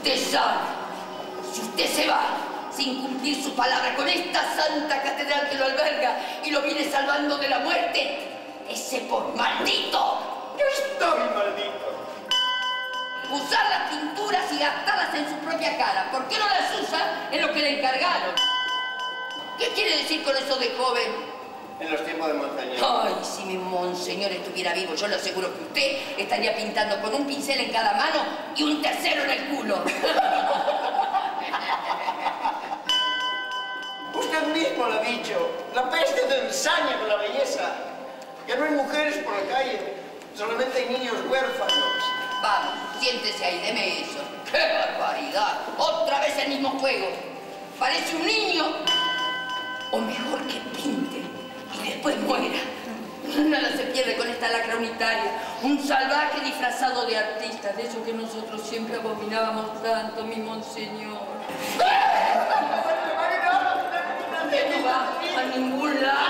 usted sabe, si usted se va sin cumplir su palabra con esta santa catedral que lo alberga y lo viene salvando de la muerte, ese por maldito. Yo estoy maldito. Usar las pinturas y gastarlas en su propia cara. ¿Por qué no las usa en lo que le encargaron? ¿Qué quiere decir con eso de joven? En los tiempos de Monseñor. Ay, si mi monseñor estuviera vivo, yo le aseguro que usted estaría pintando con un pincel en cada mano y un tercero en el culo. Usted mismo lo ha dicho. La peste te ensaña con la belleza. Ya no hay mujeres por la calle. Solamente hay niños huérfanos. Vamos, siéntese ahí, deme eso. ¡Qué barbaridad! Otra vez el mismo juego. Parece un niño. O mejor que pinte y después muera. Nada se pierde con esta lacra unitaria. Un salvaje disfrazado de artista, de eso que nosotros siempre abominábamos tanto, mi monseñor. Usted no va a ningún lado.